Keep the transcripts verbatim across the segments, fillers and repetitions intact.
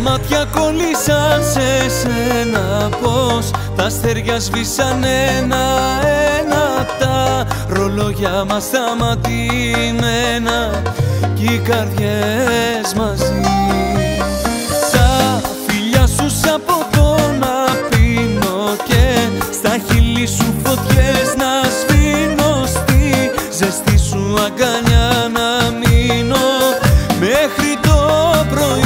μάτια κολλήσαν σε σένα, πως τα αστέρια σβήσαν ένα-ένα, τα ρολόγια μας σταματημένα κι οι καρδιές μαζί. Τα φιλιά σου σαν ποτό να πίνω και στα χείλη σου φωτιές να σβήνω, στη ζεστή σου αγκαλιά να μείνω μέχρι το πρωί.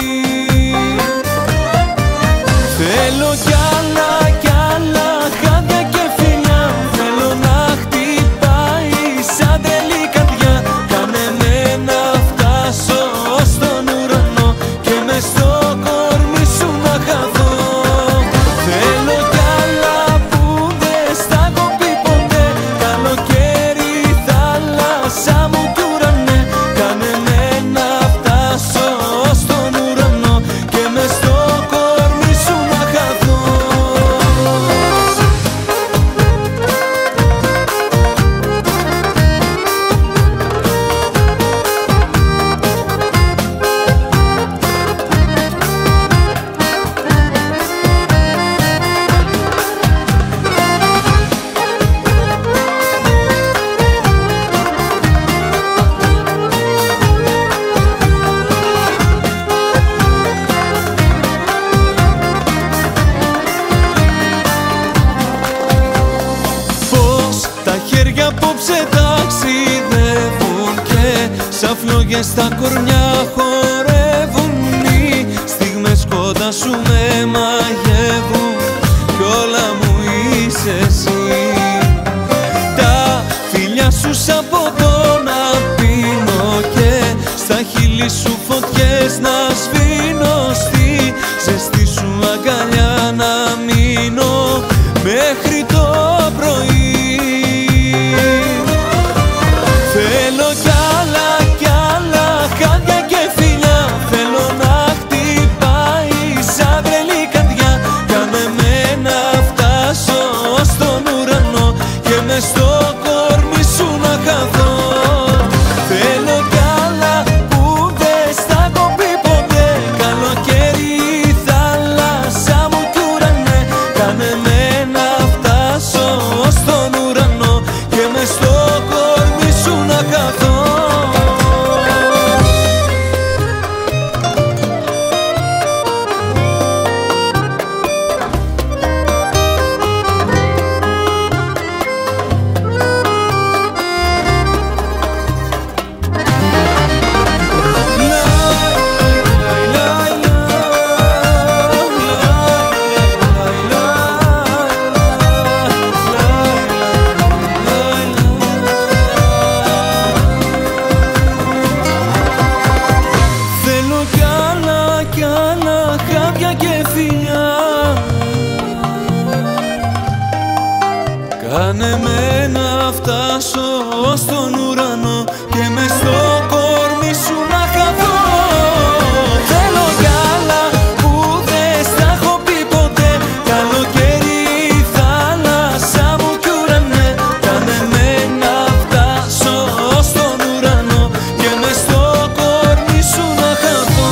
Θέλω κι άλλα κι άλλα χάδια και φιλιά, θέλω να χτυπάει σαν τρελή καρδιά. Κάνε με να φτάσω στον ουρανό και μες στο κορμί σου να χαθώ. Θέλω κι άλλα που δεν στα έχω πει ποτέ, καλοκαίρι, θάλασσα μου κι ουρανέ. Κάνε με να φτάσω στον ουρανό και μες στο κορμί σου να χαθώ. Πως τα χέρια απόψε ταξιδεύουν και σαν φλόγες στα κορμιά χορεύουν, οι στιγμές κοντά σου με μαγεύουν κι όλα μου είσαι εσύ. Τα φιλιά σου σαν ποτό να πίνω και στα χείλη σου φωτιές να σβήνω, στη ζεστή σου αγκαλιά να μείνω μέχρι το πρωί. Θέλω κι άλλα κι άλλα χάδια και φιλιά, θέλω να χτυπάει σαν τρελή καρδιά. Κάνε με να φτάσω στον ουρανό και μες στο κορμί σου να χαθώ. Θέλω κι άλλα που δεν στα έχω πει ποτέ, καλοκαίρι, θάλασσα μου κι ουρανέ. Κάνε με να φτάσω στον ουρανό και μες στο κορμί σου να χαθώ. Θέλω κι άλλα κι άλλα χάδια και φιλιά, κάνε με να φτάσω στον ουρανό και μες στο κορμί σου να χαθώ. Θέλω κι άλλα που δεν στα έχω πει ποτέ, καλοκαίρι, θάλασσα μου κι ουρανέ. Κάνε με να φτάσω στον ουρανό και μες στο κορμί σου να χαθώ.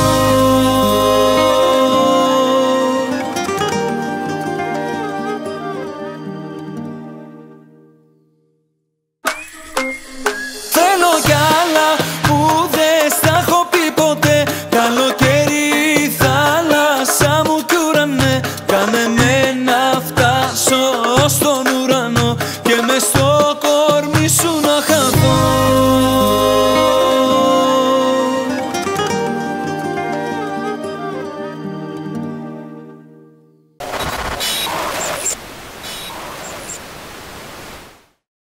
Θέλω κι άλλα που δεν στα έχω πει ποτέ, καλοκαίρι,